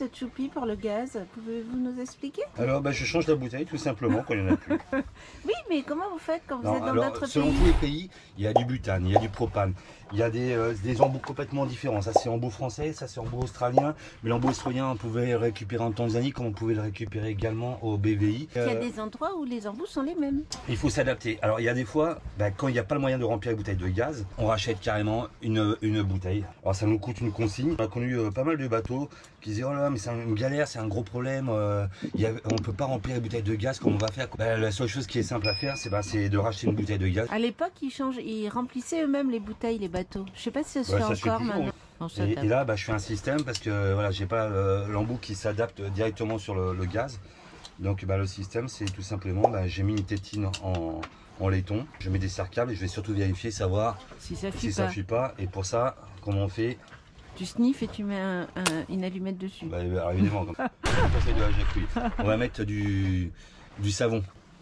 faites, Choupi, pour le gaz? Pouvez-vous nous expliquer? Alors, je change la bouteille tout simplement quand il n'y en a plus. Oui, mais comment vous faites quand vous êtes dans d'autres pays? Selon tous les pays, il y a du butane, il y a du propane, il y a des embouts complètement différents. Ça, c'est embout français, ça, c'est embout australien. Mais l'embout australien, on pouvait le récupérer en Tanzanie, comme on pouvait le récupérer également au BVI. Il y a des endroits où les embouts sont les mêmes. Il faut s'adapter. Alors, il y a des fois, quand il n'y a pas le moyen de remplir les bouteilles de gaz, on rachète carrément une bouteille. Alors, ça nous coûte une consigne. On a connu pas mal de bateaux qui disaient, oh là, mais c'est une galère, c'est un gros problème. On ne peut pas remplir les bouteilles de gaz, comment on va faire? La seule chose qui est simple à faire, c'est de racheter une bouteille de gaz. À l'époque, ils remplissaient eux-mêmes les bouteilles, les bateaux. Je sais pas si ça se fait encore maintenant. Et là, je fais un système parce que voilà, j'ai pas l'embout qui s'adapte directement sur le gaz. Donc le système, c'est tout simplement, j'ai mis une tétine en laiton. Je mets des serre-câbles et je vais surtout vérifier, savoir si ça fuit pas. Et pour ça, comment on fait? Tu sniffes et tu mets une allumette dessus. Alors, évidemment, comme ça. On va mettre du savon.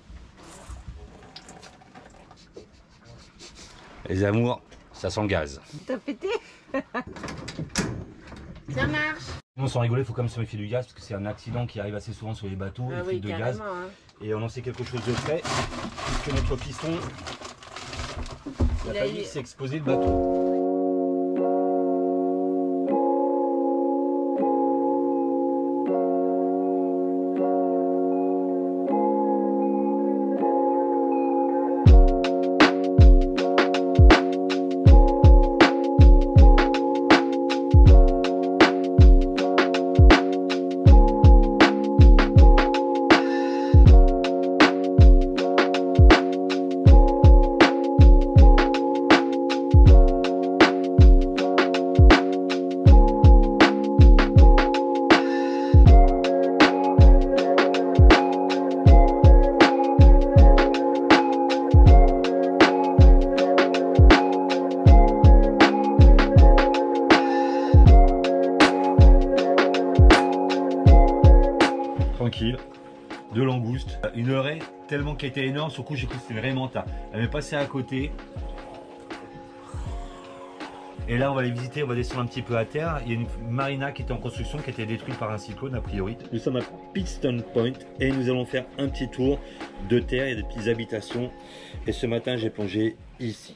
Les amours, ça sent le gaz. T'as pété? Ça marche. Nous, sans rigoler, il faut quand même se méfier du gaz parce que c'est un accident qui arrive assez souvent sur les bateaux, les fuites de gaz. Hein. Et on en sait quelque chose de près, puisque notre piston a failli s'exposer le bateau. Tranquille, de langouste, une raie tellement qu'elle était énorme, sur le coup j'ai cru que c'était une raie manta. Elle m'est passée à côté. Et là on va aller visiter, on va descendre un petit peu à terre. Il y a une marina qui était en construction, qui a été détruite par un cyclone a priori. Nous sommes à Pitstone Point et nous allons faire un petit tour de terre, il y a des petites habitations. Et ce matin j'ai plongé ici.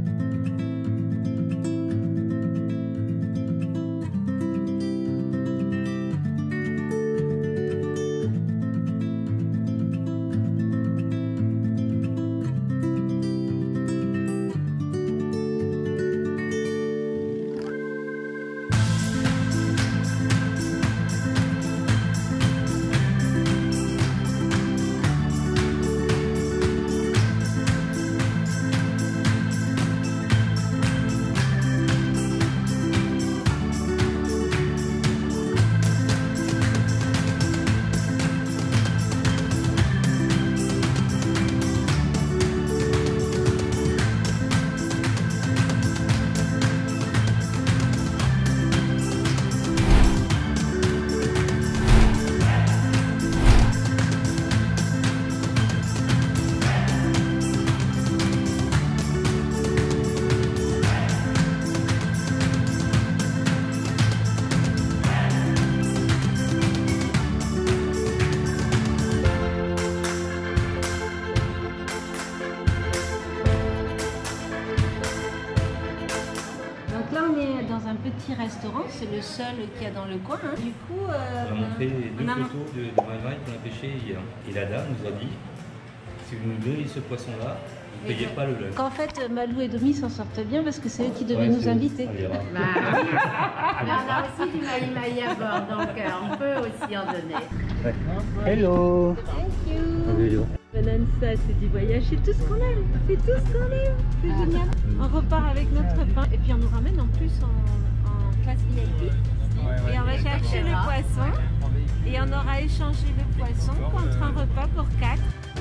Petit restaurant, c'est le seul qu'il y a dans le coin. Hein. Du coup, on a montré deux photos de Maïmaï qu'on a pêché hier. Et la dame nous a dit, si vous nous donnez ce poisson-là, vous ne payez pas le lunch. Qu'en fait, Malou et Domi s'en sortent bien parce que c'est eux qui devaient nous inviter. Mais on a aussi du Maïmaï à bord, donc on peut aussi en donner. Ouais. Hello. Thank you. Banane, ça, c'est du voyage, c'est tout ce qu'on aime. C'est tout ce qu'on aime. C'est génial. On repart avec notre pain et puis on nous ramène en plus en classe VIP. Et on va chercher le poisson et on aura échangé le poisson contre un repas pour 4.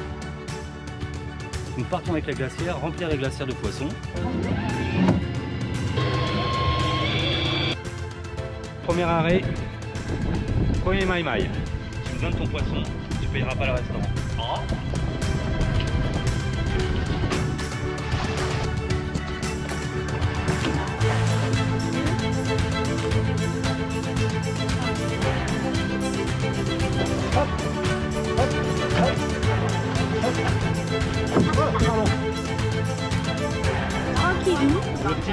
Nous partons avec la glacière, remplir la glacière de poissons. Premier arrêt, premier maïmaï. Tu me donnes ton poisson, tu ne payeras pas le restaurant. Oh.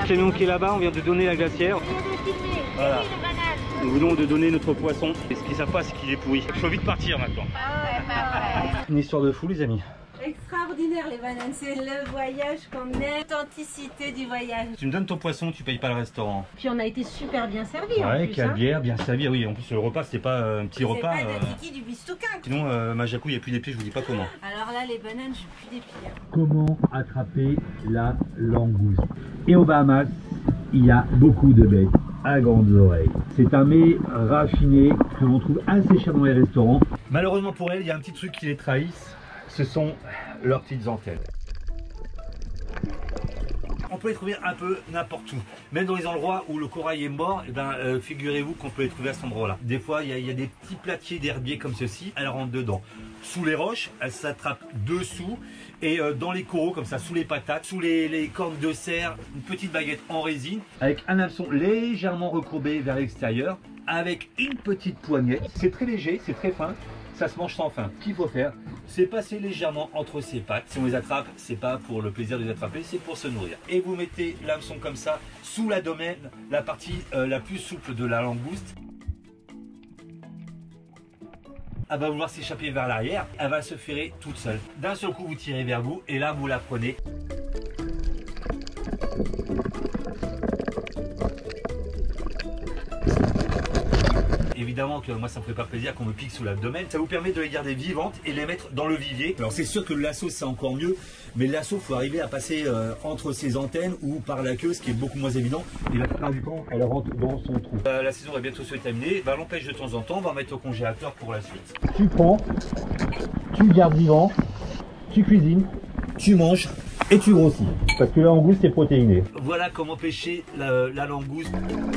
camion qui est là-bas, on vient de donner la glacière. Voilà. Nous venons de donner notre poisson. Et ce qu'ils savent pas, c'est qu'il est pourri. Il faut vite partir maintenant. Une histoire de fou, les amis. Extraordinaire les bananes, c'est le voyage qu'on aime, l'authenticité du voyage. Tu me donnes ton poisson, tu payes pas le restaurant. Puis on a été super bien servis. Ouais, en plus, bière, bien servi. Oui, en plus le repas, c'était pas un petit repas. C'est pas de tiki du bistouquin. Sinon, Majacou, il n'y a plus des pieds, je vous dis pas comment. Alors là, les bananes, j'ai plus des pieds. Comment attraper la langouste? Et aux Bahamas, il y a beaucoup de bêtes à grandes oreilles. C'est un mets raffiné que l'on trouve assez cher dans les restaurants. Malheureusement pour elles, il y a un petit truc qui les trahisse. Ce sont leurs petites antennes. On peut les trouver un peu n'importe où, même dans les endroits où le corail est mort. Et ben, figurez-vous qu'on peut les trouver à cet endroit-là. Des fois, il y a des petits platiers d'herbier comme ceci. Elles rentrent dedans. Sous les roches, elles s'attrapent dessous, et dans les coraux comme ça, sous les patates, sous les cornes de cerf, une petite baguette en résine avec un hameçon légèrement recourbé vers l'extérieur, avec une petite poignette. C'est très léger, c'est très fin. Ça se mange sans fin. Ce qu'il faut faire, c'est passer légèrement entre ses pattes. Si on les attrape, c'est pas pour le plaisir de les attraper, c'est pour se nourrir. Et vous mettez l'hameçon comme ça, sous l'abdomen, la partie la plus souple de la langouste. Elle va vouloir s'échapper vers l'arrière, elle va se ferrer toute seule. D'un seul coup, vous tirez vers vous, et là, vous la prenez. Évidemment que moi ça me fait pas plaisir qu'on me pique sous l'abdomen. Ça vous permet de les garder vivantes et les mettre dans le vivier. Alors c'est sûr que le lasso c'est encore mieux, mais le lasso faut arriver à passer entre ses antennes ou par la queue, ce qui est beaucoup moins évident. Et la plupart du temps elle rentre dans son trou. La saison va bientôt se terminer, on l'empêche de temps en temps, on va mettre au congélateur pour la suite. Tu prends, tu gardes vivant, tu cuisines, tu manges et tu grossis. Parce que la langouste est protéinée. Voilà comment pêcher la langouste.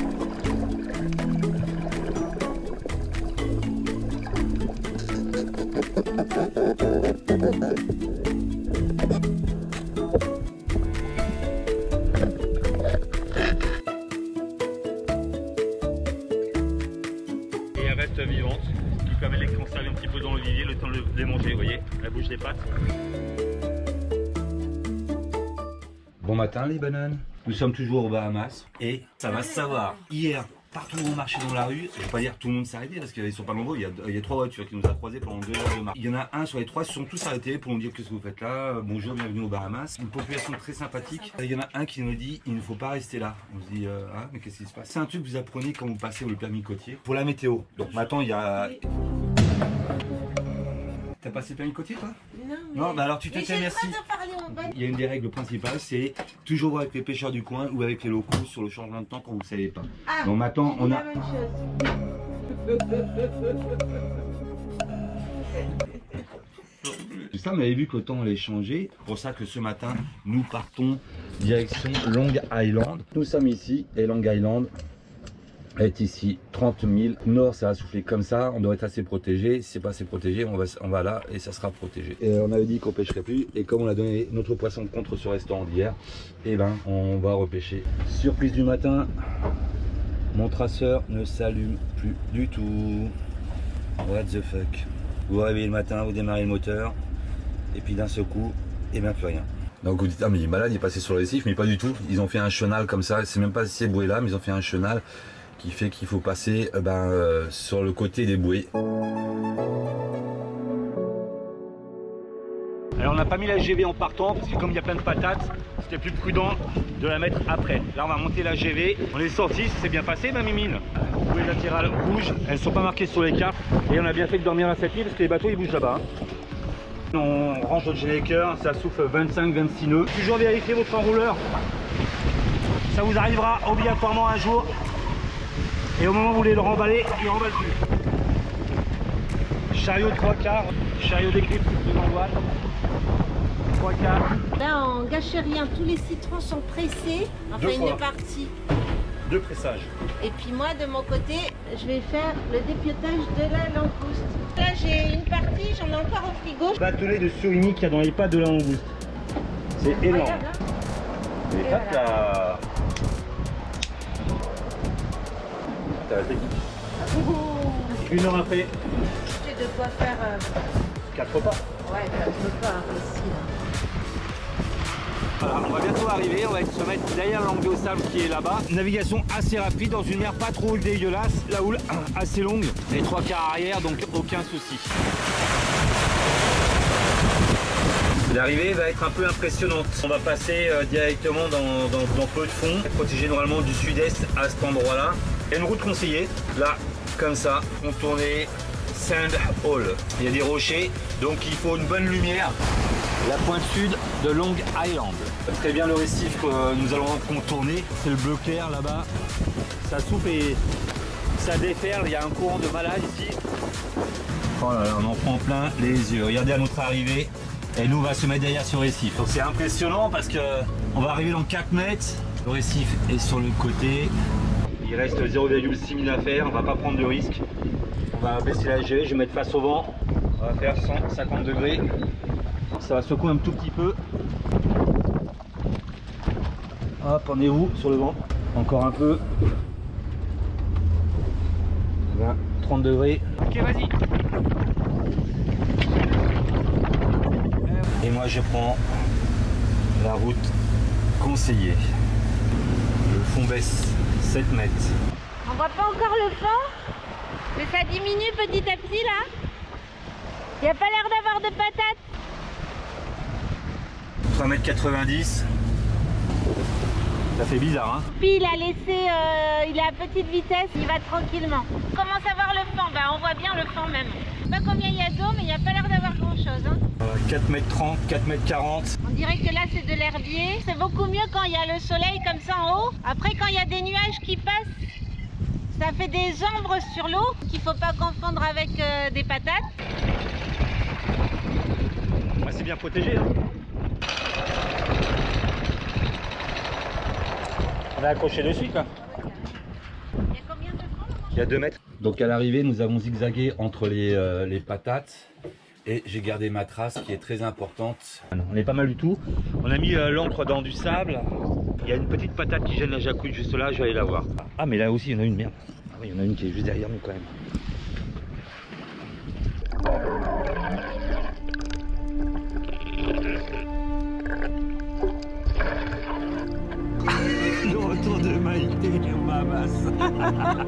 Et elle reste vivante, ce qui permet de les conserver un petit peu dans le vivier, le temps de les manger, vous voyez, elle bouge des pattes. Bon matin les bananes, nous sommes toujours aux Bahamas et ça va se savoir. Hier, partout où on marchait dans la rue, je ne vais pas dire que tout le monde s'est arrêté parce qu'ils sont pas nombreux, il y a 3 voitures qui nous ont croisés pendant 2 heures de marche. Il y en a un sur les 3 qui se sont tous arrêtés pour nous dire qu'est-ce que vous faites là, bonjour, bienvenue aux Bahamas. Une population très sympathique. Il y en a un qui nous dit il ne faut pas rester là. On se dit ah, mais qu'est-ce qui se passe? C'est un truc que vous apprenez quand vous passez le permis côtier. Pour la météo. Donc maintenant il y a... T'as passé le permis côtier toi? Non, bah alors tu te tais, merci. Il y a une des règles principales, c'est toujours avec les pêcheurs du coin ou avec les locaux sur le changement de temps quand vous ne savez pas. Ah, donc maintenant on a... la même chose. Ça, on avait vu que le temps allait changer. C'est pour ça que ce matin, nous partons direction Long Island. Nous sommes ici et Long Island est ici 30 000 nord, ça va souffler comme ça, on doit être assez protégé. Si c'est pas assez protégé, on va là et ça sera protégé. Et on avait dit qu'on pêcherait plus, et comme on a donné notre poisson contre ce restaurant d'hier, et ben on va repêcher. Surprise du matin, mon traceur ne s'allume plus du tout. What the fuck. Vous vous réveillez le matin, vous démarrez le moteur, et puis d'un seul coup, et bien plus rien. Donc vous dites, ah mais il est malade, il est passé sur le récif, mais pas du tout. Ils ont fait un chenal comme ça, c'est même pas ces bouées là, mais ils ont fait un chenal qui fait qu'il faut passer sur le côté des bouées. Alors on n'a pas mis la GV en partant parce que comme il y a plein de patates, c'était plus prudent de la mettre après. Là on va monter la GV, on est sorti, c'est bien passé ma mimine. Les bouées latérales rouges, elles ne sont pas marquées sur les cartes et on a bien fait de dormir à cette nuit parce que les bateaux ils bougent là-bas. On range notre générateur, ça souffle 25-26 nœuds. Toujours vérifier votre enrouleur, ça vous arrivera obligatoirement un jour. Et au moment où vous voulez le remballer, il ne remballe plus. Chariot 3/4, chariot d'éclipse devant voile. 3/4. Là, on gâche rien, tous les citrons sont pressés. Enfin, une partie. 2 pressages. Et puis moi, de mon côté, je vais faire le dépiotage de la langouste. Là, j'ai une partie, j'en ai encore au frigo. Batelet de surimi qu'il y a dans les pattes de la langouste. C'est énorme. Regarde, hein. Les pattes là. Une heure après. J'ai de quoi faire 4 repas. Ouais, 4 repas ici. Là. Voilà, on va bientôt arriver, on va se mettre derrière l'angle de sable qui est là-bas. Navigation assez rapide dans une mer pas trop dégueulasse, la houle assez longue, les 3 quarts arrière, donc aucun souci. L'arrivée va être un peu impressionnante. On va passer directement dans peu de fond, protégé normalement du sud-est à cet endroit-là. Il y a une route conseillée, là, comme ça, contourner Sand Hole. Il y a des rochers, donc il faut une bonne lumière. La pointe sud de Long Island. Très bien le récif que nous allons contourner. C'est le bleu clair là-bas. Ça souffle et ça déferle. Il y a un courant de malade ici. Oh là là, on en prend plein les yeux. Regardez à notre arrivée. Et nous on va se mettre derrière ce récif. Donc c'est impressionnant parce que on va arriver dans 4 mètres. Le récif est sur le côté. Il reste 0,6 000 à faire. On va pas prendre de risque. On va baisser la G. Je vais mettre face au vent. On va faire 150 degrés. Ça va secouer un tout petit peu. Hop, emmenez-vous sur le vent. Encore un peu. 20, 30 degrés. Ok, vas-y. Et moi, je prends la route conseillée. Le fond baisse 7 mètres. On voit pas encore le fond, mais ça diminue petit à petit là. Il n'y a pas l'air d'avoir de patates. 3,90 m. Ça fait bizarre, hein. Puis il a laissé, il est à petite vitesse, il va tranquillement. On commence à voir le fond, bah on voit bien le fond même. Je sais pas combien il y a d'eau, mais il n'y a pas l'air d'avoir grand chose. Hein. 4,30 m, 4,40 m. On dirait que là c'est de l'herbier. C'est beaucoup mieux quand il y a le soleil comme ça en haut. Après quand il y a des nuages qui passent, ça fait des ombres sur l'eau qu'il ne faut pas confondre avec des patates. Ouais, c'est bien protégé, hein. On est accroché dessus, quoi. Il y a combien de fond là? Il y a 2 mètres. Donc à l'arrivée, nous avons zigzagué entre les patates et j'ai gardé ma trace qui est très importante. On est pas mal du tout. On a mis l'encre dans du sable. Il y a une petite patate qui gêne la jacouille juste là, je vais aller la voir. Ah mais là aussi il y en a une, merde. Ah oui, il y en a une qui est juste derrière nous quand même. Le retour de Maïté au Bahamas.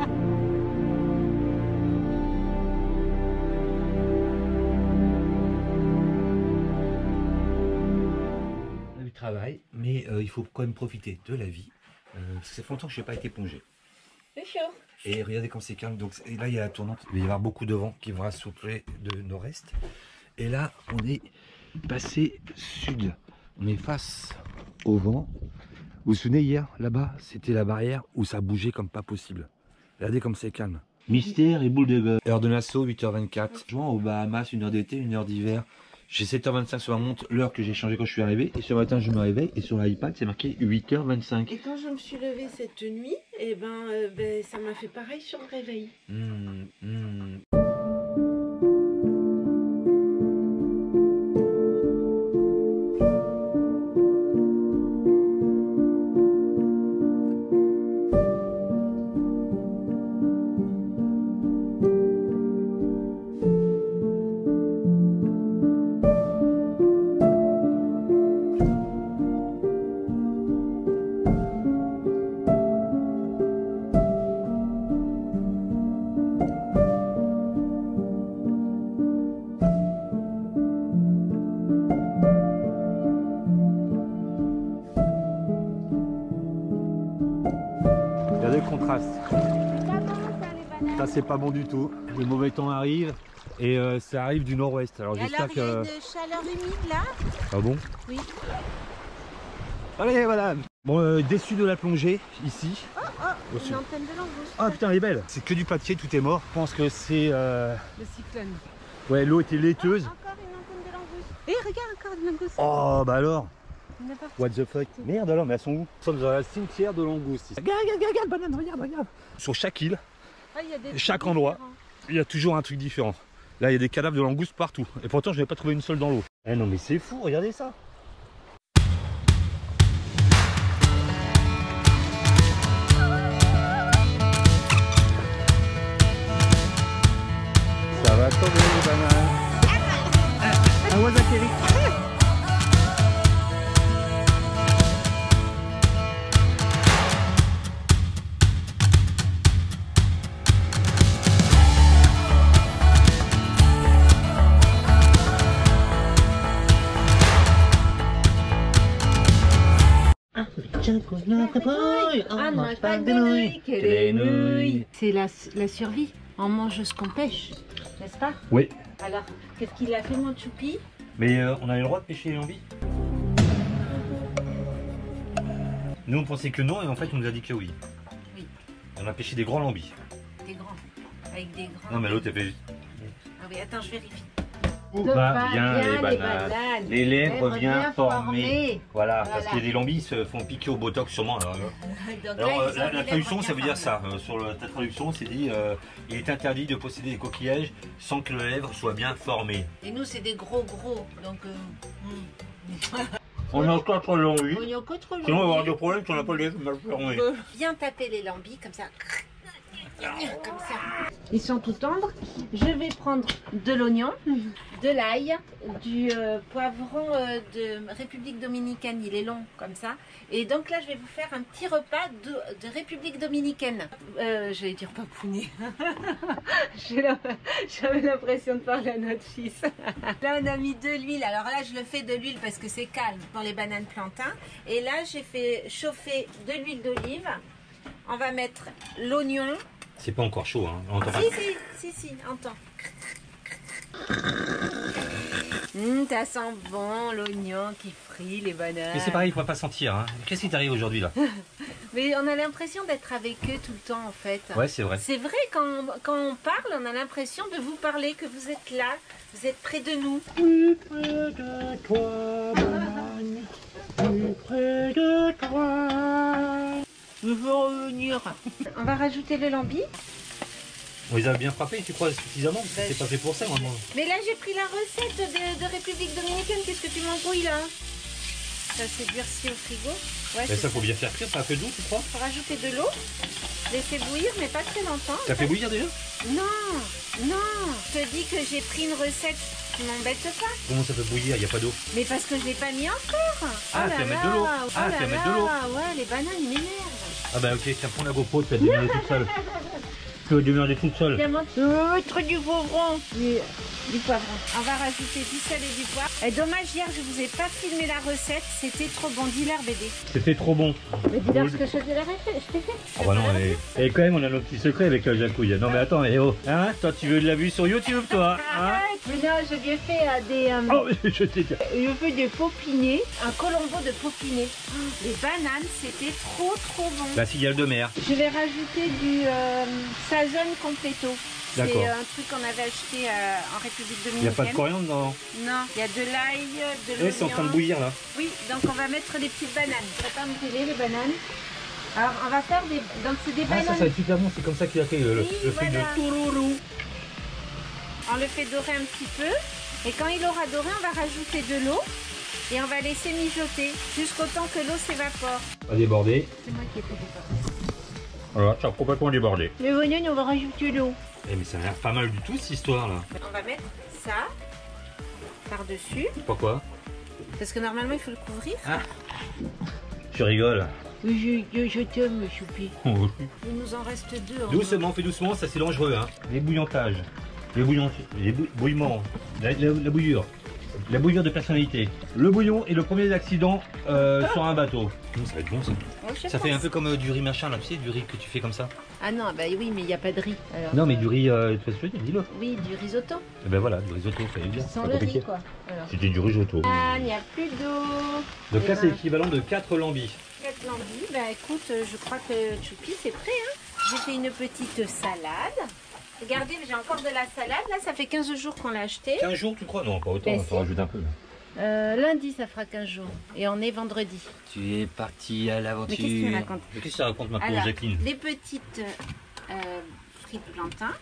Travail, mais il faut quand même profiter de la vie. Ça fait longtemps que je n'ai pas été plongé. C'est chaud. Et regardez comme c'est calme. Donc et là il y a la tournante. Il va y avoir beaucoup de vent qui va souffler de nord-est. Et là on est passé sud. On est face au vent. Vous vous souvenez hier là-bas, c'était la barrière où ça bougeait comme pas possible. Regardez comme c'est calme. Mystère et boule de gomme. Heure de Nassau, 8h24. Juin aux Bahamas, 1 heure d'été, 1 heure d'hiver. J'ai 7h25 sur la montre, l'heure que j'ai changé quand je suis arrivé. Et ce matin, je me réveille et sur l'iPad, c'est marqué 8h25. Et quand je me suis levée cette nuit, eh ça m'a fait pareil sur le réveil. Regardez le contraste. Ça c'est pas bon du tout. Le mauvais temps arrive et ça arrive du nord-ouest. Alors j'espère que... Il y a une chaleur humide là. Ah bon? Oui. Allez voilà. Bon déçu de la plongée ici. Une antenne de langouste. Ah putain elle est belle. C'est que du papier, tout est mort. Je pense que c'est... Le cyclone. Ouais l'eau était laiteuse. Encore une antenne de langouste. Et regarde encore une langouste. Oh bah alors. N'importe. What the fuck. Merde alors mais elles sont où? Nous sommes dans la cimetière de langoustes. Regarde banane, regarde. Sur chaque île, Ah, il y a des chaque trucs endroit, différents. il y a toujours un truc différent. Là il y a des cadavres de langoustes partout. Et pourtant je n'ai pas trouvé une seule dans l'eau. Eh non mais c'est fou, regardez ça. Ça va tomber les bananes. Ah ouais Zachary. Ah, ne mange pas de nouilles, que des nouilles. C'est la survie. On mange ce qu'on pêche, n'est-ce pas? Oui. Alors, qu'est-ce qu'il a fait, mon choupi? Mais on a le droit de pêcher les lambis? Nous on pensait que non et en fait on nous a dit que oui. Oui. On a pêché des grands lambis. Des grands. Avec des grands. Non mais l'autre elle fait... Ah oui, attends, je vérifie. Va bien les bananes. Les lèvres bien formées. Voilà, parce Voilà. qu'il y a des lambis qui se font piquer au botox sûrement. Alors, Donc alors, là, ils ont la les traduction lèvres ça veut bien dire ça. Sur ta traduction c'est dit il est interdit de posséder des coquillages sans que les lèvres soient bien formées. formées. Et nous, c'est des gros, donc... On a 4 lambis. On y a que trop Sinon on va avoir des problèmes si on n'a pas les lèvres mal formées. Bien taper les lambis comme ça. Comme ça. Ils sont tout tendres. Je vais prendre de l'oignon, de l'ail, du poivron de République Dominicaine. Il est long comme ça. Et donc là, je vais vous faire un petit repas de République Dominicaine. J'allais dire papounet. J'avais l'impression de parler à notre fils. Là, on a mis de l'huile. Alors là, je le fais de l'huile parce que c'est calme pour les bananes plantains. Et là, j'ai fait chauffer de l'huile d'olive. On va mettre l'oignon. C'est pas encore chaud, hein. On entend pas. Si, entends. Ça sent bon l'oignon qui frit les bananes. Mais c'est pareil, il ne faut pas sentir. Hein. Qu'est-ce qui t'arrive aujourd'hui là? Mais on a l'impression d'être avec eux tout le temps en fait. Ouais, c'est vrai. C'est vrai, quand on parle, on a l'impression de vous parler, que vous êtes là, vous êtes près de nous. Plus près de toi, banane, plus près de toi. Je veux revenir. On va rajouter le lambi. On les a bien frappés, tu crois, suffisamment? C'est pas fait pour ça, maman. Mais là, j'ai pris la recette de République Dominicaine. Qu'est-ce que tu m'embrouilles là? Ça s'est durci au frigo. Ouais, Mais ça, faut bien faire cuire, ça a fait d'eau, tu crois? Faut rajouter de l'eau, laisser bouillir, mais pas très longtemps. Ça fait bouillir déjà? Non, je te dis que j'ai pris une recette qui m'embête pas. Comment ça peut bouillir? Il n'y a pas d'eau. Mais parce que je l'ai pas mis encore. Ah, tu vas mettre de l'eau. Ah, tu vas mettre de l'eau. Ouais, les bananes, ils m'énervent. Ah bah ok, tiens, prends la GoPro, tu vas te démerder toute seule. Tu vas te démerder toute seule. Trop du poivron. Du poivron. On va rajouter du sel et du poivre. Et dommage, hier, je vous ai pas filmé la recette. C'était trop bon. Dis-leur, BD. C'était trop bon. Mais dis-leur ce que je t'ai fait. Ah bah non, et quand même, on a nos petits secrets avec Jacouille. Non mais attends, oh, hein, toi tu veux de la vue sur YouTube, toi, hein? Mais non, je lui ai fait des... Oh, je t'ai dit. Je fais des popinés, un colombo de popinés. Les bananes, c'était trop bon. La cigale de mer. Je vais rajouter du Sazon Completo. C'est D'accord. un truc qu'on avait acheté en République Il n'y a Dominicaine. pas de coriandre dans... Non, il y a de l'ail, de l'oignon. Eh, c'est en train de bouillir là. Oui, donc on va mettre les petites bananes. Je vais pas me télé, les bananes. Alors on va faire des... Donc c'est des Ah, bananes. ça va être super bon, c'est comme ça qu'il a fait le fruit voilà. de touloulou. On le fait dorer un petit peu. Et quand il aura doré, on va rajouter de l'eau. Et on va laisser mijoter jusqu'au temps que l'eau s'évapore. Pas déborder. C'est moi qui ai fait déborder. Voilà, ça a complètement débordé. Le oignon, on va rajouter l'eau. Eh mais ça a l'air pas mal du tout cette histoire là. On va mettre ça par-dessus. Pourquoi? Parce que normalement, il faut le couvrir. Ah. Tu rigoles. Je t'aime, Choupi. Oh. Il nous en reste deux. Doucement, fais doucement, ça c'est dangereux. Hein. Les bouillantages, les bouillements, la bouillir. La bouillir de personnalité. Le bouillon est le premier accident sur un bateau. Ça va être bon ça. Ça fait un peu comme du riz machin là, tu sais, du riz que tu fais comme ça. Ah non, bah oui, mais il n'y a pas de riz. Alors. Non mais du riz, tu vois ce que je veux dire, dis-le. Oui, du risotto. Et ben voilà, du risotto, fallait le dire. Sans le riz, quoi. Alors. C'était du risotto. Ah, il n'y a plus d'eau. Donc Et là c'est ben, l'équivalent de 4 lambis. 4 lambis. Bah écoute, je crois que Choupi, c'est prêt. Hein. J'ai fait une petite salade. Regardez, j'ai encore de la salade. Là, ça fait 15 jours qu'on l'a acheté. 15 jours, tu crois? Non, pas autant, Ben, on si. rajoute un peu. Là. Lundi, ça fera 15 jours. Et on est vendredi. Tu es parti à l'aventure. Mais qu'est-ce que tu racontes? Qu'est-ce que ça raconte maintenant, Alors, Jacqueline? des petites frites plantains.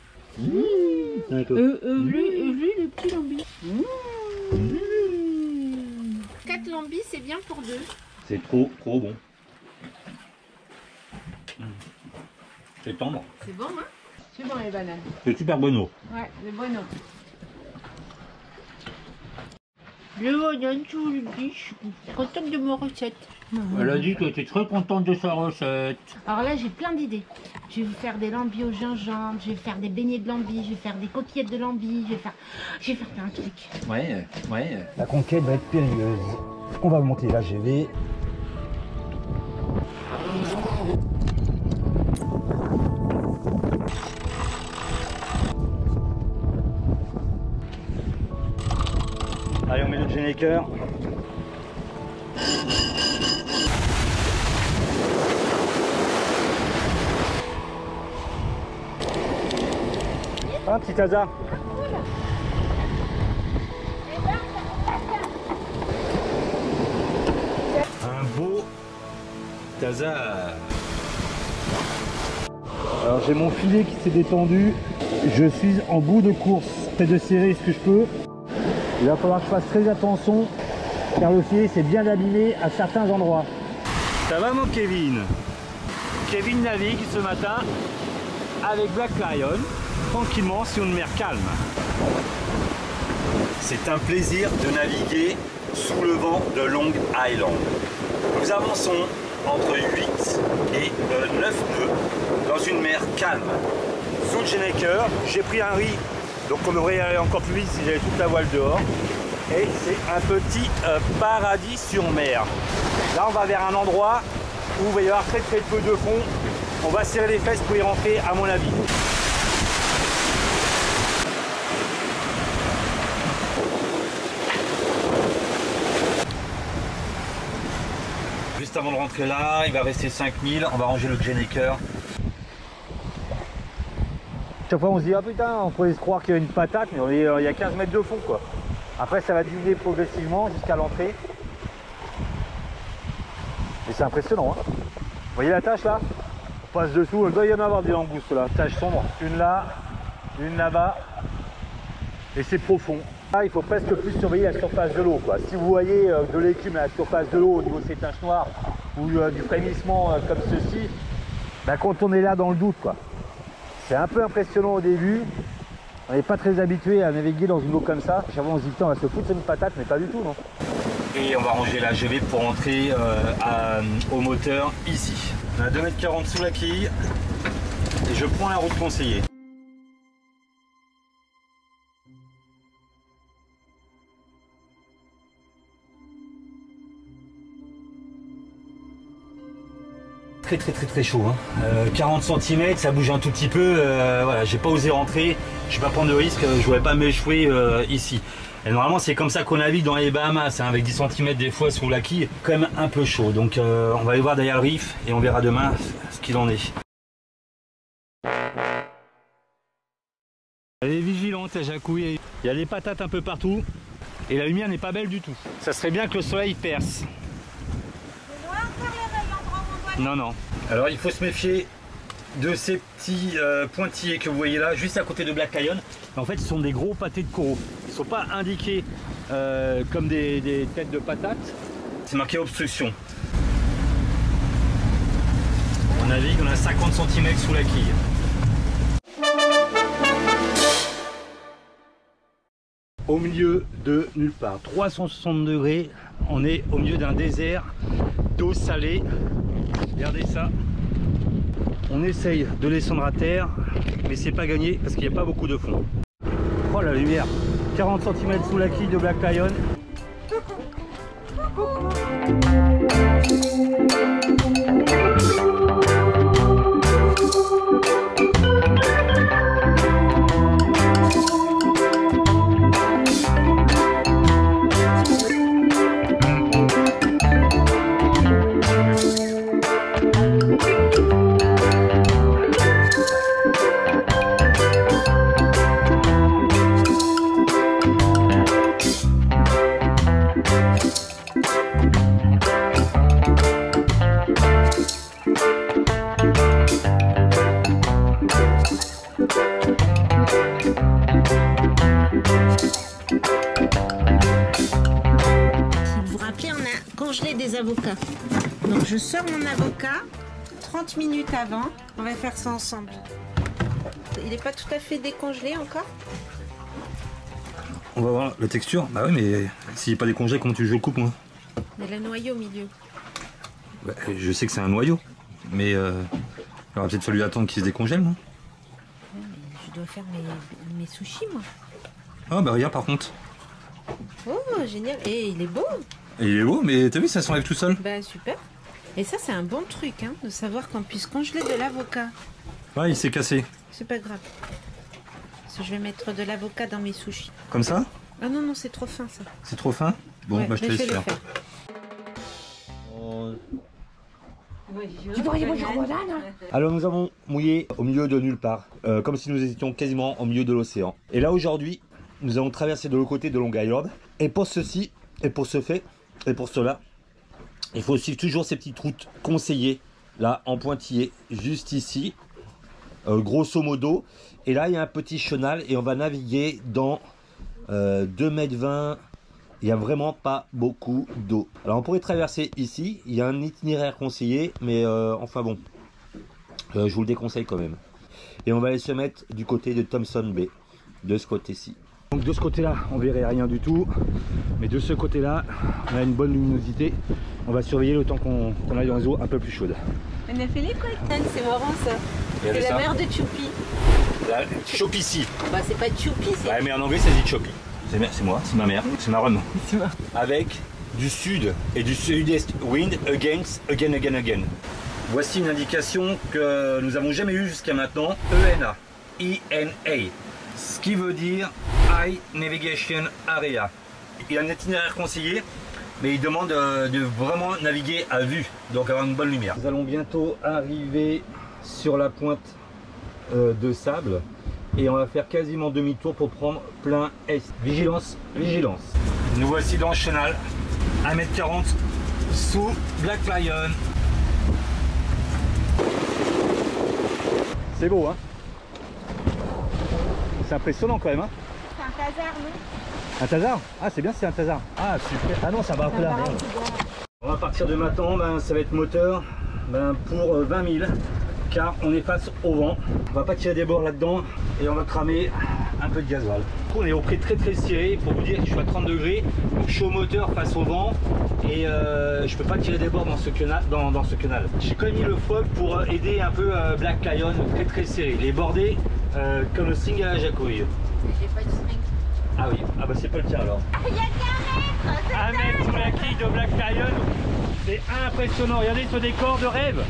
Lui, le petit lambi. 4 lambis, c'est bien pour 2. C'est trop bon. C'est tendre. C'est bon, hein? C'est bon, les bananes. C'est super bueno. Ouais, le bueno. Le oignon sous le biche. Je suis contente de ma recette. Elle a dit qu'elle était très contente de sa recette. Alors là, j'ai plein d'idées. Je vais vous faire des lambis au gingembre, je vais faire des beignets de lambis, je vais faire des coquillettes de lambis, je vais faire plein de trucs. Ouais. La conquête va être périlleuse. On va monter la GV. Allez, on met le Gennaker. Un petit hasard. Un beau hasard. Alors j'ai mon filet qui s'est détendu. Je suis en bout de course. J'essaie de serrer ce que je peux. Il va falloir que je fasse très attention car le filet s'est bien abîmé à certains endroits. Ça va mon Kevin? Kevin navigue ce matin avec Black Lion, tranquillement sur une mer calme. C'est un plaisir de naviguer sous le vent de Long Island. Nous avançons entre 8 et 9 nœuds dans une mer calme. Sous le Gennaker, j'ai pris un riz, donc on devrait aller encore plus vite si j'avais toute la voile dehors. Et c'est un petit paradis sur mer. Là on va vers un endroit où il va y avoir très peu de fond. On va serrer les fesses pour y rentrer à mon avis. Juste avant de rentrer là, il va rester 5000, on va ranger le Gennaker. Chaque fois on se dit ah putain, on pourrait se croire qu'il y a une patate, mais il y a 15 mètres de fond quoi. Après ça va diminuer progressivement jusqu'à l'entrée. Et c'est impressionnant hein. Vous voyez la tache là? On passe dessous, il doit y en avoir des langoustes là. Tache sombre, une là, une là-bas. Et c'est profond. Là il faut presque plus surveiller la surface de l'eau quoi. Si vous voyez de l'écume à la surface de l'eau au niveau de ces taches noires ou du frémissement comme ceci, bah, quand on est là dans le doute quoi. C'est un peu impressionnant au début. On n'est pas très habitué à naviguer dans une eau comme ça. Chaque fois on se dit putain on va se foutre sur une patate, mais pas du tout non. Et on va ranger la GV pour entrer au moteur ici. On a 2,40 m sous la quille et je prends la route conseillée. Très chaud hein. 40 cm, ça bouge un tout petit peu, voilà, j'ai pas osé rentrer, je vais pas prendre de risque, je voulais pas m'échouer ici. Et normalement c'est comme ça qu'on navigue dans les Bahamas, hein, avec 10 cm des fois sous la quille, quand même un peu chaud. Donc on va aller voir derrière le reef et on verra demain ce qu'il en est. Elle est vigilante la jacouille, il y a des patates un peu partout et la lumière n'est pas belle du tout. Ça serait bien que le soleil perce. Non, non. Alors il faut se méfier de ces petits pointillés que vous voyez là, juste à côté de Black Lion. En fait, ce sont des gros pâtés de coraux. Ils ne sont pas indiqués comme des têtes de patates. C'est marqué obstruction. On navigue, on a 50 cm sous la quille. Au milieu de nulle part, 360 degrés, on est au milieu d'un désert d'eau salée. Regardez ça. On essaye de descendre à terre, mais c'est pas gagné parce qu'il n'y a pas beaucoup de fond. Oh la lumière, 40 cm sous la quille de Black Lion. Des avocats. Donc je sors mon avocat 30 minutes avant. On va faire ça ensemble. Il n'est pas tout à fait décongelé encore. On va voir la texture. Bah oui, mais s'il n'est pas décongelé, comment tu veux que je le coupe moi? Il y a le noyau au milieu. Bah, je sais que c'est un noyau, mais il aurait peut-être fallu attendre qu'il se décongèle, non? Ouais, mais je dois faire mes sushis moi. Ah bah regarde par contre. Oh génial. Et il est beau. Et il est beau, mais t'as vu, ça s'enlève tout seul. Bah super. Et ça c'est un bon truc, hein, de savoir qu'on puisse congeler de l'avocat. Ouais, il s'est cassé. C'est pas grave. Parce que je vais mettre de l'avocat dans mes sushis. Comme ça? Ah non, non, c'est trop fin ça. C'est trop fin? Bon, Ouais, bah je te mais laisse fais-le faire. Alors nous avons mouillé au milieu de nulle part, comme si nous étions quasiment au milieu de l'océan. Et là aujourd'hui, nous allons traverser de l'autre côté de Long Island. Et pour ceci, et pour ce fait, et pour cela, il faut suivre toujours ces petites routes conseillées, là en pointillé, juste ici, grosso modo. Et là il y a un petit chenal et on va naviguer dans 2,20 m. Il n'y a vraiment pas beaucoup d'eau. Alors on pourrait traverser ici, il y a un itinéraire conseillé, mais enfin bon, je vous le déconseille quand même. Et on va aller se mettre du côté de Thompson Bay, de ce côté-ci. Donc de ce côté-là, on verrait rien du tout, mais de ce côté-là, on a une bonne luminosité. On va surveiller le temps qu'on aille dans les eaux un peu plus chaudes. On a fait les côtes, c'est marrant ça. C'est la mer de Choupi. La Chopici. Bah c'est pas Choupi, c'est... Ouais, mais en anglais ça dit Chopi. C'est moi, c'est ma mère, c'est ma rhum. Avec du sud et du sud-est wind against, again. Voici une indication que nous n'avons jamais eue jusqu'à maintenant. ENA. ENA. Ce qui veut dire High Navigation Area. Il y a un itinéraire conseillé, mais il demande de vraiment naviguer à vue, donc avoir une bonne lumière. Nous allons bientôt arriver sur la pointe de sable. Et on va faire quasiment demi-tour pour prendre plein est. Vigilance, vigilance. Nous voici dans le chenal, 1,40 m sous Black Lion. C'est beau, hein? C'est impressionnant quand même, hein? C'est un hasard, non? Un tasard? Ah, c'est bien, c'est un tasard. Ah, super. Ah non, ça va plat. On va partir de maintenant, ça va être moteur pour 20 000. Car on est face au vent, on va pas tirer des bords là-dedans et on va cramer un peu de gasoil. On est au prix très serré, pour vous dire que je suis à 30 degrés, donc je suis au moteur face au vent et je peux pas tirer des bords dans ce canal. J'ai quand même mis le fog pour aider un peu Black Lion, très serré. Il est bordé comme le string à la jacouille. J'ai pas de string. Ah oui, ah bah c'est pas le tien alors. Il y a qu'un mètre. 1 mètre sur la quille de Black Lion, c'est impressionnant, regardez ce décor de rêve.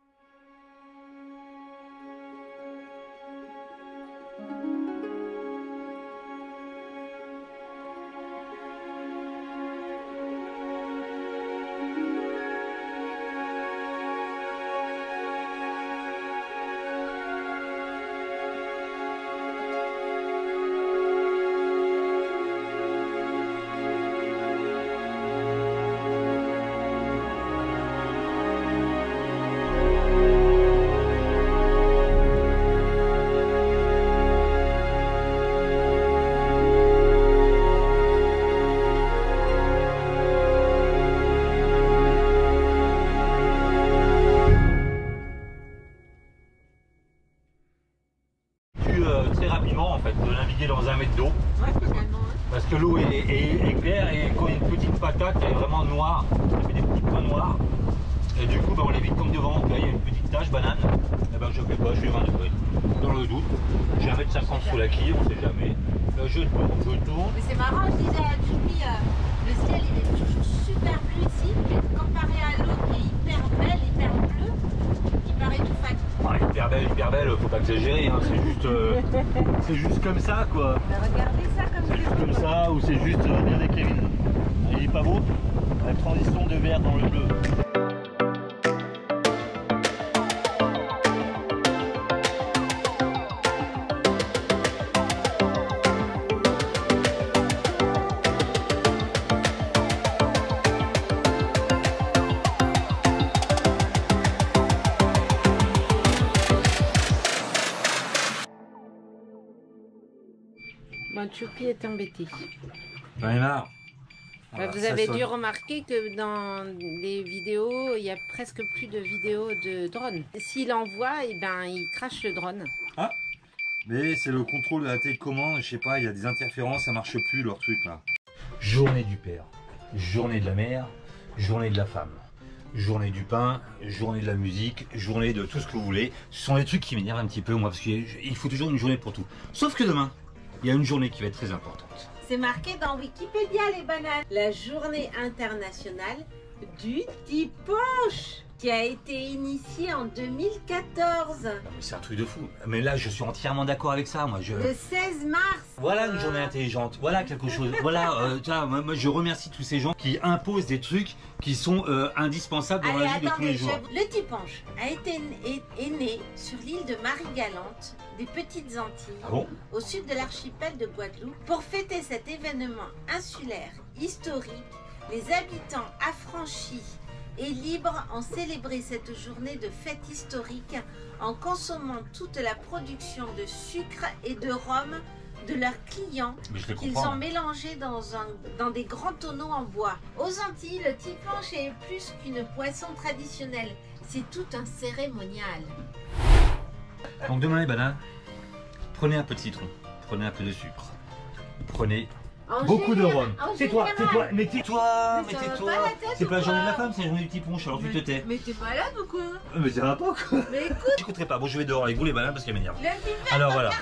Très rapidement en fait de naviguer dans 1 mètre d'eau. Ouais, finalement. Parce que l'eau est claire et quand il y a une petite patate, elle est vraiment noire, ça fait des petits points noirs. Et du coup on les vide comme devant, là il y a une petite tache banane, et ben je ne fais pas, je suis 20 degrés. Dans le doute, j'ai 1,50 m sous la quille, on ne sait jamais. Là je tourne. Mais c'est marrant, je disais à Choupi, le ciel il est toujours super bleu ici, mais comparé à l'eau qui est hyper belle, hyper bleue, il paraît tout fat. Ah, hyper belle, faut pas exagérer, hein. C'est juste comme ça quoi. Bah, regardez ça comme C'est juste comme ça ou c'est juste regardez Kevin. Il est pas beau? La transition de vert dans le bleu. Bon, Choupi est embêté. J'en ai marre. Vous avez dû remarquer que dans les vidéos, il y a presque plus de vidéos de drone. S'il envoie, eh ben, il crache le drone. Ah, mais c'est le contrôle de la télécommande, je sais pas, il y a des interférences, ça marche plus leur truc là. Journée du père, journée de la mère, journée de la femme, journée du pain, journée de la musique, journée de tout ce que vous voulez. Ce sont les trucs qui m'énervent un petit peu moi, parce qu'il faut toujours une journée pour tout. Sauf que demain, il y a une journée qui va être très importante. C'est marqué dans Wikipédia, les bananes. La journée internationale du dimanche. qui a été initié en 2014. C'est un truc de fou. Mais là, je suis entièrement d'accord avec ça. Moi, Le 16 mars. Voilà une journée intelligente. Voilà quelque chose. Voilà, moi, je remercie tous ces gens qui imposent des trucs qui sont indispensables dans la vie de tous les jours. Le Tipanche est né sur l'île de Marie-Galante, des Petites Antilles, Ah bon? au sud de l'archipel de Guadeloupe. Pour fêter cet événement insulaire historique, les habitants affranchis et libres ont célébré cette journée de fête historique en consommant toute la production de sucre et de rhum de leurs clients qu'ils ont mélangé dans des grands tonneaux en bois. Aux Antilles, le tipanche est plus qu'une boisson traditionnelle, c'est tout un cérémonial. Donc demain les bananes, prenez un peu de citron, prenez un peu de sucre, prenez beaucoup de rhum. Tais-toi, mais tais-toi, c'est pas la journée de la femme, c'est la journée du tiponche, alors tu te tais. Mais t'es malade ou quoi? Mais ça va pas quoi. Mais écoute, J'écouterai pas, bon je vais dehors avec vous les bananes parce qu'elles m'énervent. Alors voilà,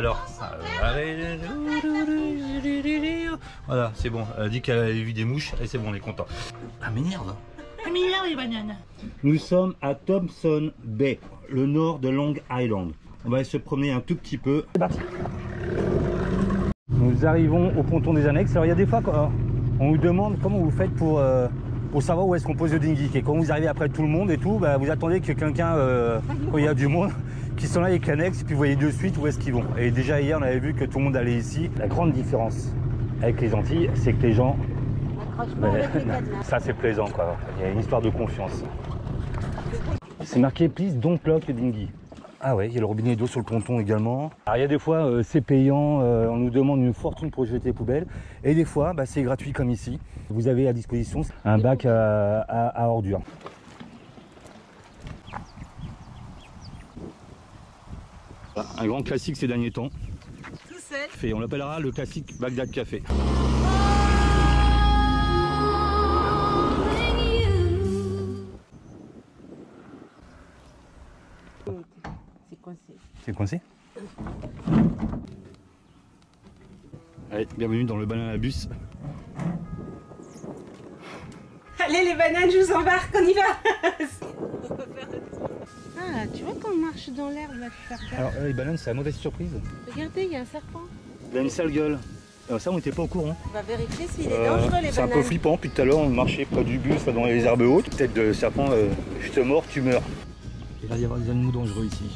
voilà c'est bon, elle a dit qu'elle avait vu des mouches et c'est bon on est content. Ah m'énerve. Les bananes. Nous sommes à Thompson Bay, le nord de Long Island. On va se promener un tout petit peu. C'est parti. Nous arrivons au ponton des Annexes. Alors il y a des fois on nous demande comment vous faites pour savoir où est-ce qu'on pose le dinghy. Et quand vous arrivez après tout le monde et tout, bah, vous attendez que quelqu'un, quand il y a du monde, qui sont là avec l'annexe, et puis vous voyez de suite où est-ce qu'ils vont. Et déjà hier on avait vu que tout le monde allait ici. La grande différence avec les Antilles, c'est que les gens... ça c'est plaisant quoi, il y a une histoire de confiance. C'est marqué please don't block the dinghy. Ah ouais, il y a le robinet d'eau sur le ponton également. Alors il y a des fois c'est payant, on nous demande une fortune pour jeter les poubelles. Et des fois bah, c'est gratuit comme ici. Vous avez à disposition un bac à ordures. Un grand classique ces derniers temps. tout seul. On l'appellera le classique Bagdad Café. C'est coincé. Allez, bienvenue dans le banana bus. Allez les bananes, je vous embarque, on y va. Ah, tu vois quand on marche dans l'herbe, là, tu fais Alors les bananes, c'est la mauvaise surprise. Regardez, il y a un serpent. Il a une sale gueule. Alors ça, on n'était pas au courant. On va vérifier s'il est dangereux, les bananes. C'est un peu flippant. Puis tout à l'heure, on marchait près du bus, dans les herbes hautes. Peut-être de serpent, je te mords, tu meurs. Il va y avoir des animaux dangereux ici.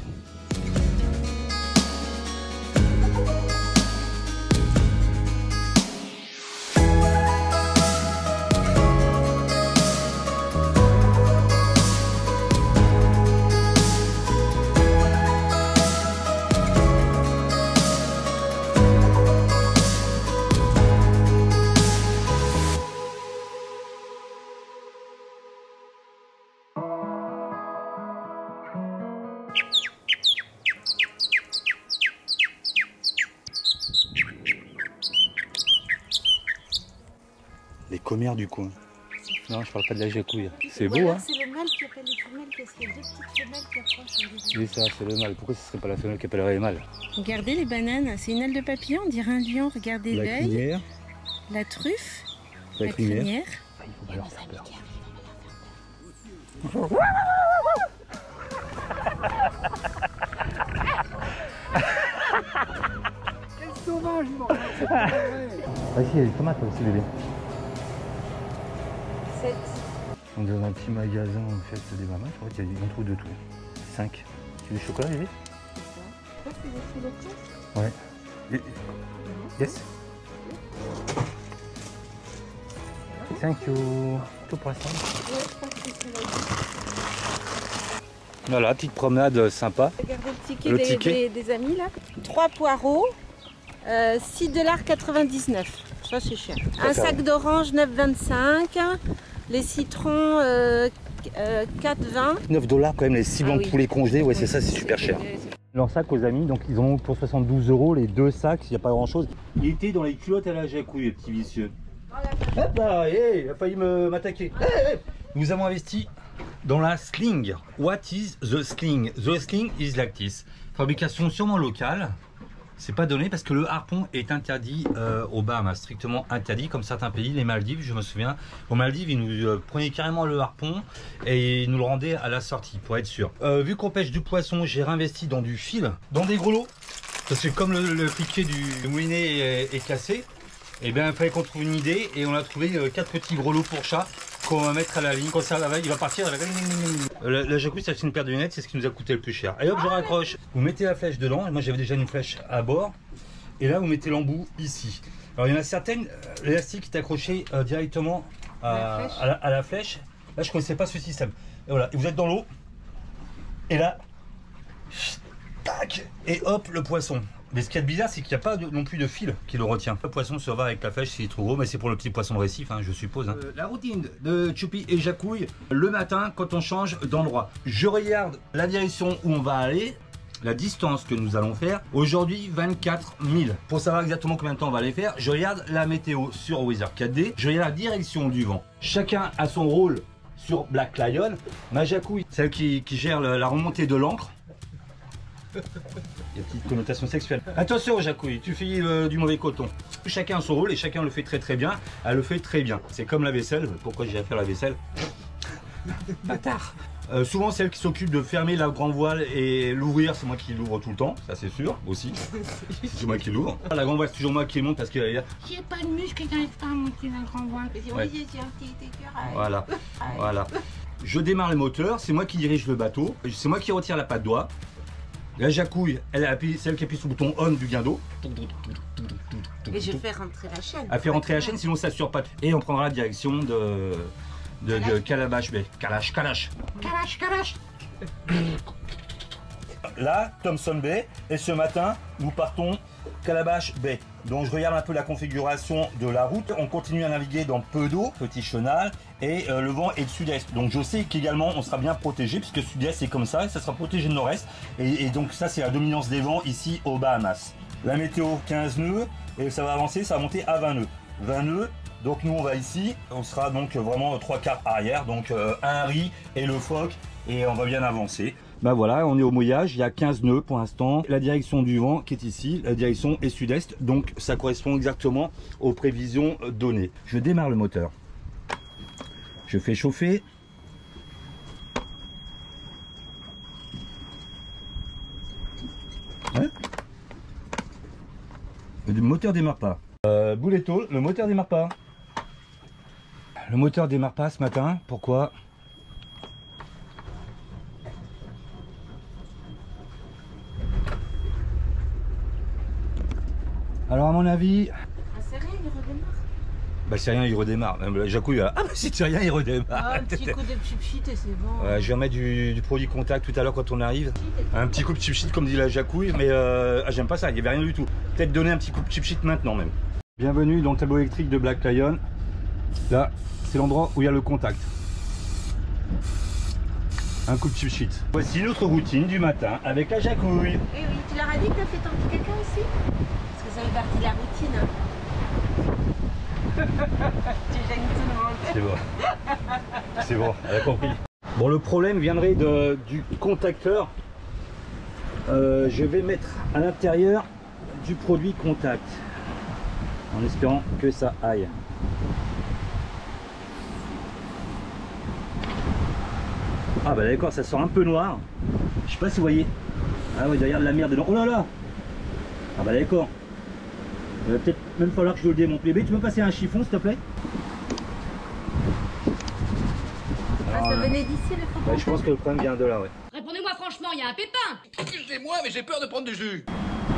Les commères du coin. Non, je parle pas de la jacouille. C'est beau, hein? C'est le mâle qui appelle les femelles parce qu'il y a deux petites femelles qui approchent. Oui, ça, c'est le mâle. Pourquoi ce serait pas la femelle qui appellerait les mâles? Regardez les bananes, c'est une aile de papillon, on dirait un lion. Regardez La l'œil, crinière, la truffe, la crinière. crinière. Ah, il faut pas leur faire peur. Quel sauvage, mon Ah si, il y a des tomates aussi, bébé. 7. On est dans un petit magasin en fait des mamans, je crois qu'il y a un trou de tout. 5. Tu veux du chocolat, bébé? Ça, c'est des sous de Ouais. Yes. Thank you. Tout pour l'instant. Voilà, petite promenade sympa. Regardez le ticket, Le ticket. Des amis là. 3 poireaux, 6,99 $. Ça c'est cher. Un sac d'orange 9,25 $. Les citrons 4,20 $. 9 quand même, les 6 blancs de poulet congelés, ouais, c'est ça, c'est super cher. Leur sac aux amis, donc ils en ont pour 72 €, les 2 sacs, il n'y a pas grand chose. Il était dans les culottes à la jacouille, le petit vicieux. Hop là, il a failli m'attaquer. Nous avons investi dans la sling. What is the sling? The sling is like this. Fabrication sûrement locale. c'est pas donné parce que le harpon est interdit aux Bahamas, strictement interdit, comme certains pays, les Maldives, je me souviens. Aux Maldives, ils nous prenaient carrément le harpon et ils nous le rendaient à la sortie, pour être sûr. Vu qu'on pêche du poisson, j'ai réinvesti dans du fil, dans des gros lots, parce que comme le piquet du moulinet est cassé, et bien il fallait qu'on trouve une idée et on a trouvé 4 petits gros lots pour chat qu'on va mettre à la ligne. Quand ça va, il va partir. La jacuzzi, c'est une paire de lunettes, c'est ce qui nous a coûté le plus cher. Et hop, je raccroche. Vous mettez la flèche dedans. Moi, j'avais déjà une flèche à bord. Et là, vous mettez l'embout ici. Alors, il y en a certaines, l'élastique est accroché directement à la flèche. Là, je ne connaissais pas ce système. Et voilà. Et vous êtes dans l'eau. Et là, tac, et hop, le poisson. Mais ce qui est bizarre, c'est qu'il n'y a pas non plus de fil qui le retient. Le poisson se va avec la flèche s'il est trop gros, mais c'est pour le petit poisson de récif, hein, je suppose. Hein. La routine de Tchoupi et Jacouille, le matin, quand on change d'endroit. Je regarde la direction où on va aller, la distance que nous allons faire. Aujourd'hui, 24 000. Pour savoir exactement combien de temps on va aller faire, je regarde la météo sur Weather 4D, je regarde la direction du vent. Chacun a son rôle sur Black Lion. Ma Jacouille, celle qui gère la remontée de l'ancre. Il y a une petite connotation sexuelle. Attention Jacouille, tu fais du mauvais coton. Chacun a son rôle et chacun le fait très bien. Elle le fait très bien. C'est comme la vaisselle. Pourquoi j'ai à faire la vaisselle? Bâtard. Souvent celle qui s'occupe de fermer la grand voile et l'ouvrir, c'est moi qui l'ouvre tout le temps, ça c'est sûr aussi. C'est moi qui l'ouvre. La grand voile c'est toujours moi qui monte parce que J'ai pas de muscle qui n'arrive pas à monter dans le grand voile. Ouais. Voilà, voilà. Je démarre le moteur, c'est moi qui dirige le bateau, c'est moi qui retire la patte d'oie. La Jacouille, celle qui appuie sur le bouton on du guindeau. Et je fais rentrer la chaîne. Elle fait rentrer la chaîne, sinon ça ne pas. Et on prendra la direction de Calabash Bay. Kalash. Là, Thompson Bay. Et ce matin, nous partons Calabash Bay. Donc je regarde un peu la configuration de la route. On continue à naviguer dans peu d'eau, petit chenal, et le vent est de sud-est. Donc je sais qu'également on sera bien protégé, puisque sud-est c'est comme ça, et ça sera protégé de nord-est. Et donc ça c'est la dominance des vents ici aux Bahamas. La météo 15 nœuds, et ça va avancer, ça va monter à 20 nœuds. 20 nœuds, donc nous on va ici, on sera donc vraiment 3/4 arrière, donc un riz et le phoque, et on va bien avancer. Bah voilà, on est au mouillage, il y a 15 nœuds pour l'instant. La direction du vent qui est ici, la direction est sud-est, donc ça correspond exactement aux prévisions données. Je démarre le moteur. Je fais chauffer. Ouais. Le moteur démarre pas. Bouletto, le moteur démarre pas. Le moteur démarre pas ce matin, pourquoi ? Alors à mon avis... Ah, c'est rien, il redémarre. Bah c'est rien, il redémarre. Même la Jacouille, ah bah c'est rien, il redémarre. Ah, un petit coup de pchit et c'est bon. Ouais, je vais remettre du produit contact tout à l'heure quand on arrive. Un petit coup de chip-shit comme dit la Jacouille, mais j'aime pas ça, il n'y avait rien du tout. Peut-être donner un petit coup de chip-shit maintenant même. Bienvenue dans le tableau électrique de Black Lion. Là, c'est l'endroit où il y a le contact. Un coup de chip-shit. Voici notre routine du matin avec la Jacouille. Oui, oui, tu leur as dit que tu as fait ton petit caca aussi? Parce que ça fait partie de la routine. Tu gênes tout le monde. C'est bon. C'est bon, elle a compris. Bon, le problème viendrait du contacteur. Je vais mettre à l'intérieur du produit contact. En espérant que ça aille. Ah bah d'accord, ça sort un peu noir. Je sais pas si vous voyez. Ah ouais, derrière de la merde dedans. Oh là là. Ah bah d'accord. Il va peut-être même falloir que je le démonte. Bébé, tu peux passer un chiffon s'il te plaît? Ah, ça venait d'ici le fond. Bah, je pense que le problème vient de là, ouais. Répondez-moi franchement, il y a un pépin. Excusez-moi, mais j'ai peur de prendre du jus.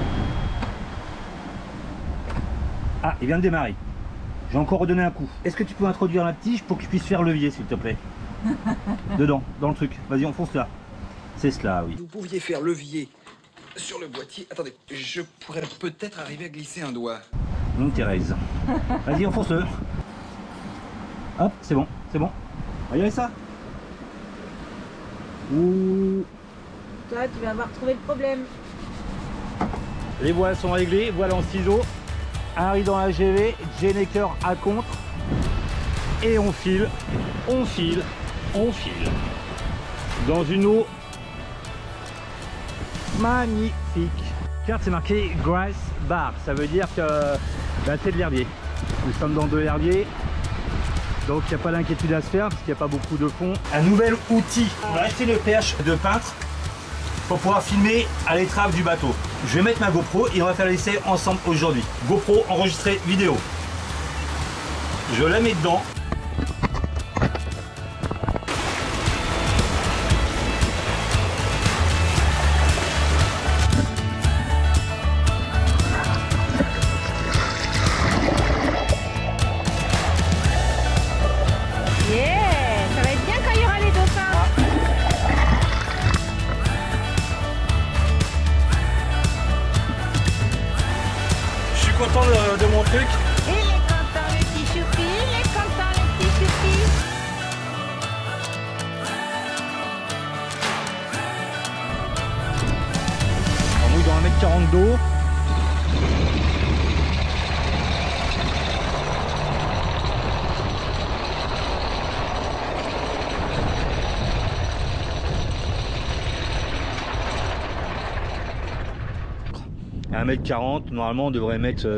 Ah, il vient de démarrer. J'ai encore redonné un coup. Est-ce que tu peux introduire la tige pour que je puisse faire levier s'il te plaît? Dedans, dans le truc. Vas-y, enfonce là. C'est cela, oui. Vous pouviez faire levier sur le boîtier. Attendez, je pourrais peut-être arriver à glisser un doigt. Thérèse. Vas-y, enfonce-le. Hop, c'est bon, c'est bon. Regardez ça. Ouh. Toi, tu vas avoir trouvé le problème. Les voiles sont réglées, voiles en ciseaux. Un riz dans la GV, J-necker à contre. Et on file, on file, on file. Dans une eau magnifique. carte c'est marqué Grass Bar, ça veut dire que c'est de l'herbier. Nous sommes dans de l'herbier, donc il n'y a pas d'inquiétude à se faire parce qu'il n'y a pas beaucoup de fond. Un nouvel outil, on a acheté le perche de peintre pour pouvoir filmer à l'étrave du bateau. Je vais mettre ma GoPro et on va faire l'essai ensemble aujourd'hui. GoPro enregistrée vidéo. Je la mets dedans. Content de mon truc. Il est content le petit choupi, il est content le petit choupi. On mouille dans 1,40 m d'eau. À 1,40 m, normalement on devrait mettre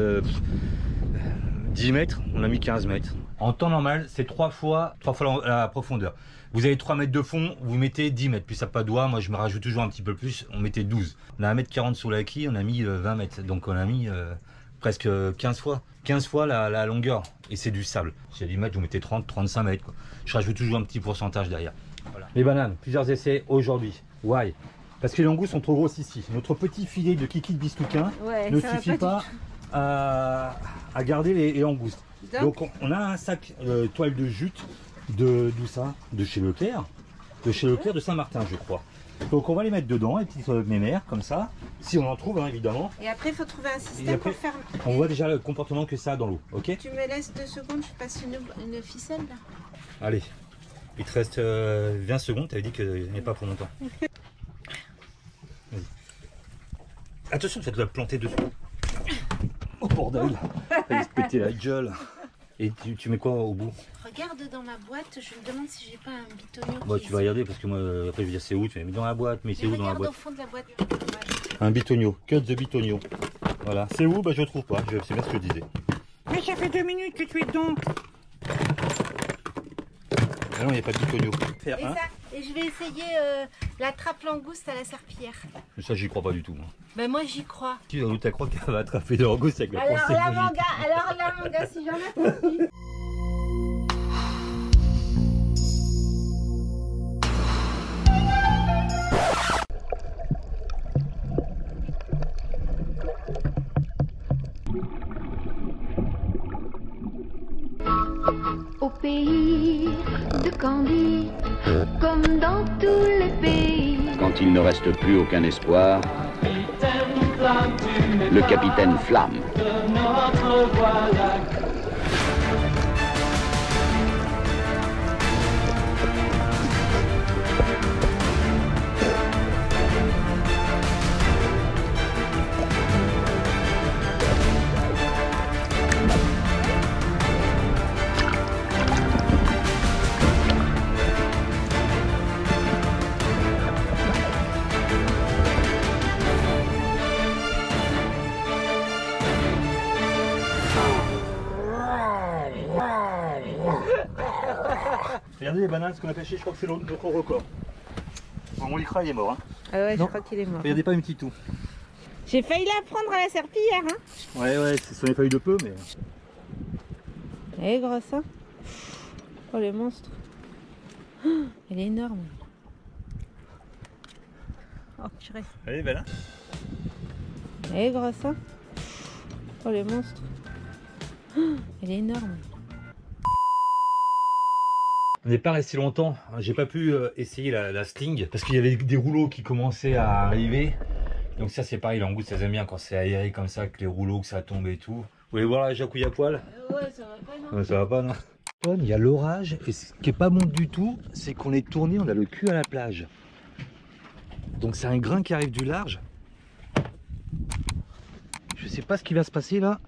10 mètres, on a mis 15 mètres. En temps normal, c'est 3 fois la profondeur. Vous avez 3 mètres de fond, vous mettez 10 mètres, puis ça pas de doigt, moi je me rajoute toujours un petit peu plus, on mettait 12. On a 1,40 m sous la quille, on a mis 20 mètres, donc on a mis presque 15 fois la longueur, et c'est du sable. Si à 10 mètres, vous mettez 30-35 mètres, quoi. Je rajoute toujours un petit pourcentage derrière. Voilà. Les bananes, plusieurs essais aujourd'hui. Why? Parce que les langoustes sont trop grosses ici. Notre petit filet de kiki de bistouquin ne suffit pas à garder les langoustes. Donc on a un sac toile de jute d'où ça? De chez Leclerc. De chez Leclerc de Saint-Martin, je crois. Donc on va les mettre dedans, les petites mémères comme ça, si on en trouve, hein, évidemment. Et après il faut trouver un système pour faire... On voit déjà le comportement que ça a dans l'eau, ok? Tu me laisses 2 secondes, je passe une ficelle là. Allez, il te reste 20 secondes, tu avais dit qu'il n'y a pas pour longtemps. Attention, faites-la planter dessus. Oh bordel, elle va se péter la gueule. Et tu mets quoi au bout? Regarde dans ma boîte, je me demande si j'ai pas un bitonio. Bah tu vas regarder parce que moi après je vais dire c'est où, tu mets dans la boîte, mais c'est où dans la boîte? Au fond de la boîte. Un bitonio, cut de bitonio. Voilà, c'est où? Bah je le trouve pas, c'est bien ce que je disais. Mais ça fait 2 minutes que tu es dedans. Ah non, il n'y a pas de bitonio. Et je vais essayer la trappe langouste à la serpillière. Mais ça j'y crois pas du tout moi. Ben moi j'y crois. Tu as croire qu'elle va attraper des langoustes avec la Alors pensée la magique. manga, si j'en ai compris. Au pays de Candy, comme dans tous les pays. Quand il ne reste plus aucun espoir, le capitaine Flamme. Regardez les bananes, ce qu'on a pêché, je crois que c'est notre record. Bon, mon lycra il est mort. Hein. Ah ouais, non. je crois qu'il est mort. Regardez pas une petite toux. J'ai failli la prendre à la serpillière. Hein. Ouais, ce sont les feuilles de peu, mais... Elle est grosse, hein. Oh, le monstre. Oh, elle est énorme. Oh, purée. Elle est belle, hein. Elle est grosse, hein. Oh, le monstre. Oh, elle est énorme. On n'est pas resté longtemps, j'ai pas pu essayer la sling parce qu'il y avait des rouleaux qui commençaient à arriver. Donc ça c'est pareil, l'angouste elles aiment bien quand c'est aéré comme ça, que les rouleaux, que ça tombe et tout. Vous voulez voir la jacouille à poil? Ouais, ça va pas, non? Ça va pas, non. Il y a l'orage et ce qui est pas bon du tout, c'est qu'on est tourné, on a le cul à la plage. Donc c'est un grain qui arrive du large. Je sais pas ce qui va se passer là.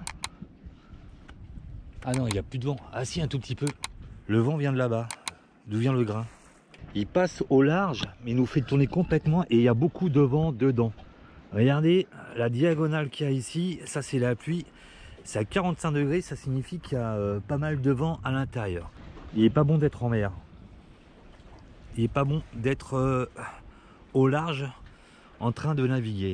Ah non, il n'y a plus de vent. Ah si, un tout petit peu. Le vent vient de là-bas. D'où vient le grain? Il passe au large, mais il nous fait tourner complètement et il y a beaucoup de vent dedans. Regardez la diagonale qu'il y a ici, ça c'est la pluie. C'est à 45 degrés, ça signifie qu'il y a pas mal de vent à l'intérieur. Il n'est pas bon d'être en mer. Il n'est pas bon d'être au large en train de naviguer.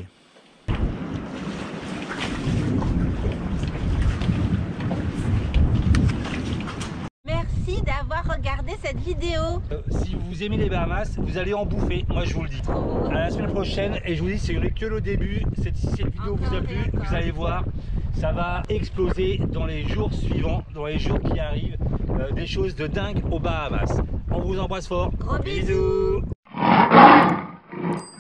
Merci d'avoir regardé cette vidéo. Si vous aimez les Bahamas, vous allez en bouffer, moi je vous le dis. À la semaine prochaine, et je vous dis, c'est que le début. Si cette vidéo vous a plu, vous allez voir, ça va exploser dans les jours suivants, dans les jours qui arrivent, des choses de dingue aux Bahamas. On vous embrasse fort. Gros bisous. Bisous.